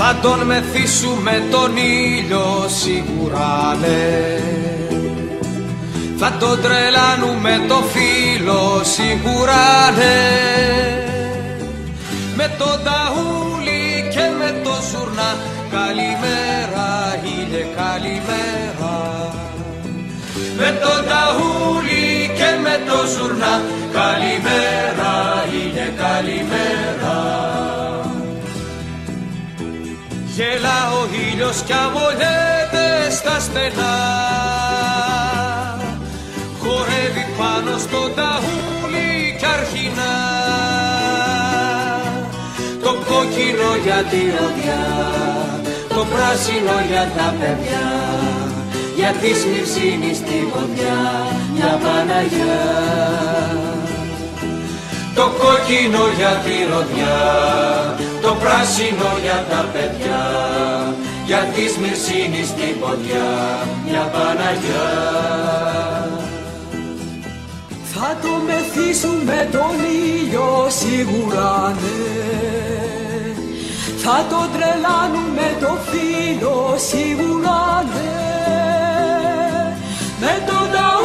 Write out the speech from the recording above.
Θα τον μεθύσουμε τον ήλιο σίγουρα ναι. Θα τον τρελάνουμε το φίλο σίγουρα ναι. Με το ταούλι και με το ζουρνά, καλημέρα ήλιε καλημέρα. Με το ταούλι και με το ζουρνά, καλημέρα ήλιε καλημέρα. Γελά ο ήλιος κι αμολιέται στα στενά, χορεύει πάνω στο ταούλι κι αρχινά. Το κόκκινο για τη ροδιά, το πράσινο για τα παιδιά, για τη Σμυρσίνη στη βοδιά μια Παναγιά. Το κόκκινο για τη ροδιά, το πράσινο για τα παιδιά, για τη Σμυρσίνη στη βοδιά μια Παναγιά. Θα το μεθύσουμε τον ήλιο σίγουρα ναι. Θα τον τρελάνουμε το φίλο σίγουρα ναι. Με τον